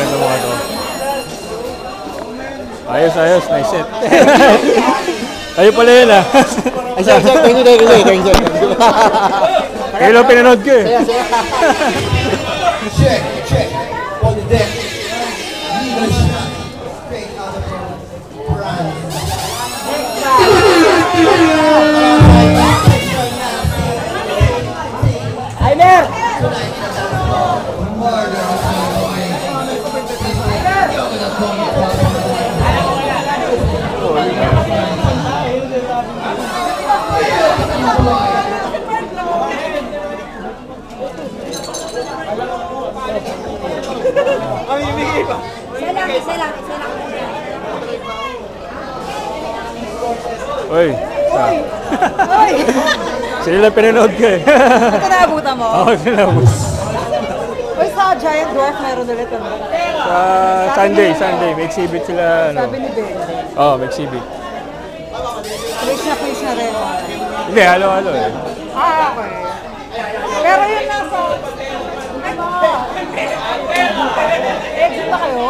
ito mga to. Ayos, ayos. Nice set. Kayo pala yun ah. Ay, sir, thank you. Kayo lang pinanood ko eh. Check. On the deck. Aimer! Isa lang. Uy. Sila lang pinanood ko eh. Ito naabutan mo? Oo, sila lang. Uy, sa Giant Dwarf meron ulit ano? Sunday. May exhibit sila. Ano. Sabi ni Ben. Oo, may exhibit. Please na rin. Hindi, halo-halo eh. Okay. Pero yun nasa... Exit ba kayo?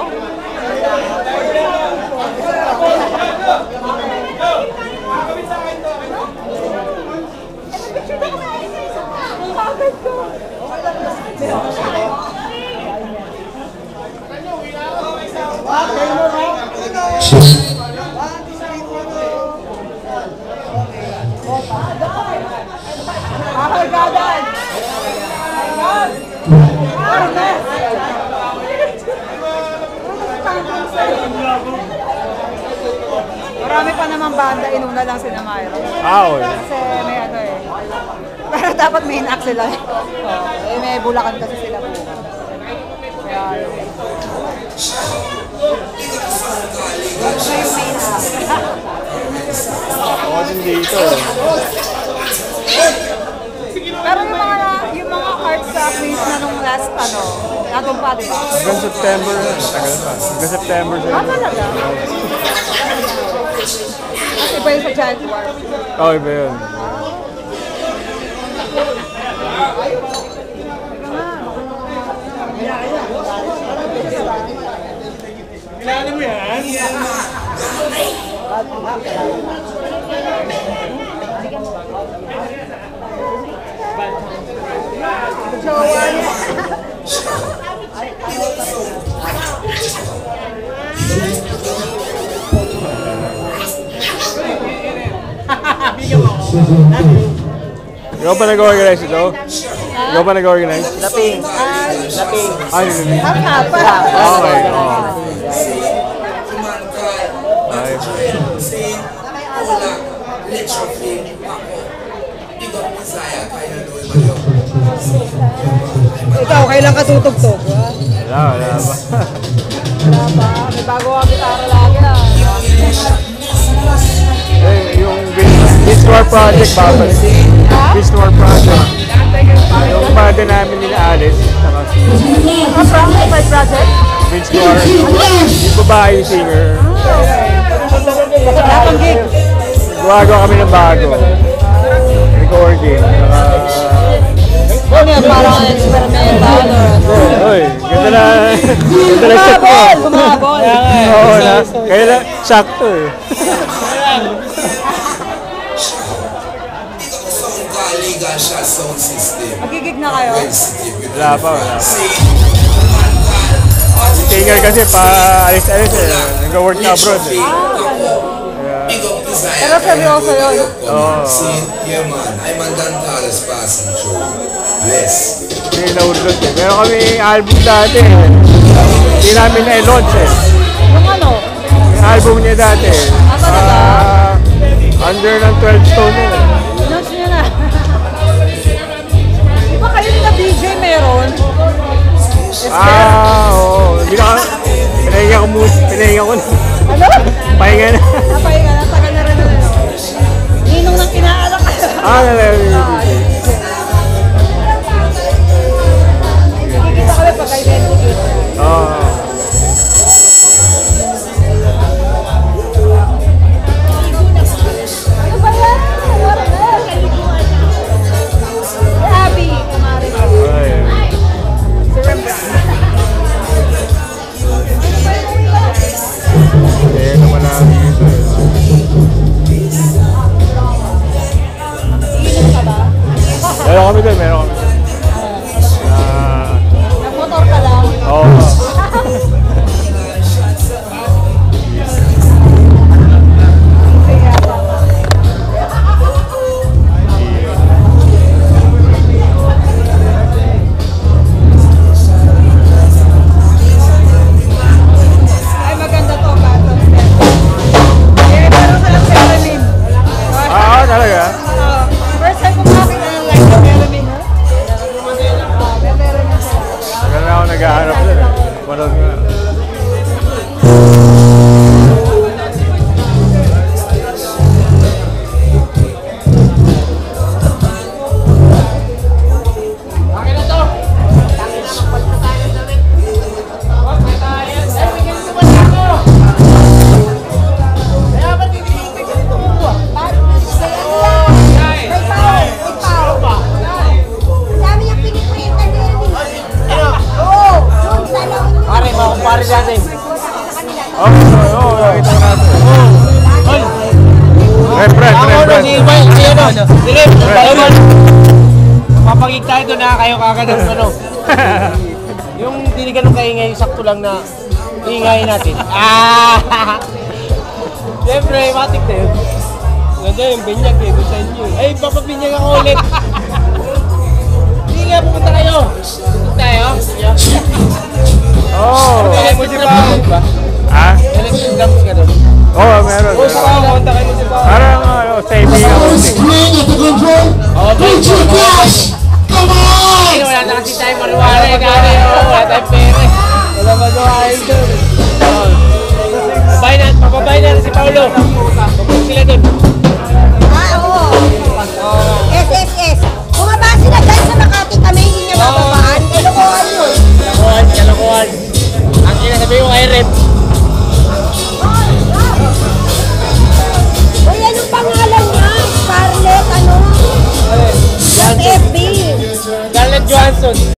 Marami pa namang banda, inuna lang si Myro. Okay. Kasi may ano eh. Pero dapat may inak sila. May Bulacan kasi sila bukas. Kaya yun. Ako din dito eh. Pero yung mga art sa place na nung last natong pa, di ba? Hanggang September, matagal pa. Hanggang September sila. Talaga? Kasi iba yung sa Giant Dwarf. Oo, iba yun. Kailangan mo yan? Ikaw pa nag-organize ito? Ikaw pa nag-organize? Laping. Ay, hindi. Hapa. Okay, oo. Ay. Ikaw, kailan ka tutugtog? Wala ba? Wala ba? May bago ka gitara lagi Eh, yung Beast War Project, babalik. Beast War Project. Yung banda namin nila Alice. From my project? Beast War. Yung babae yung singer. Latong gig. Gumagawa kami ng bago. Recording. Ano yan, parang experimental or ano? Uy, ganda na. Ganda na set mo. Bumabol! Oo na. Kaya lang, sakto eh. Magigig na kayo? Wala pa. Yung singer kasi alis-alis eh. Nag-work na abroad eh. Pero seryoso yun. Oo. Yeah man, I'm a Dantares passing through. Yes. Hindi na-urlot eh. Meron kami album dati eh. Hindi namin na-launch eh. Yung ano? Yung album niya dati eh. Under ng 12 Stone eh. Launch nyo na. Di ba kayo nila BJ meron? Oo. Hindi na pinahinga ko muna. Pinahinga ko na. Ano? Pahinga na. Napahinga na, tagal na rin ano. Ninong nang inaalak ka. Kikita kami pag identity. Oo. Ano ba yan? Happy, kumari. Si Rembrandt. Ito natin. Ref. Papagig tayo doon na kayo kagad ng ano. Yung hindi ganun kaingay, sakto lang na ingay natin. Siyempre, matik na yun. Ganda yung binyag eh, doon sa inyo. Ay, papabinyag ako ulit. Sige nga, pupunta kayo. Pupunta tayo. Mo si Pao. Ha? Electric drums ka doon. Meron. Sa Pao, punta kayo si Pao. Parang, saving ako. Wala na kasi tayo mariwala eh. Wala tayong pere. Wala magawain doon. Papabay na si Paolo. Pagpunta sila doon. Oo. SSS. Bumaba sila dahil sa Makati kami, hindi niya bababaan. Kalokohan yun. Kalokohan. Ang sinasabi yung IREP. Uy, anong pangalan niya? Scarlett, ano? Sa FB. Scarlett Johansson.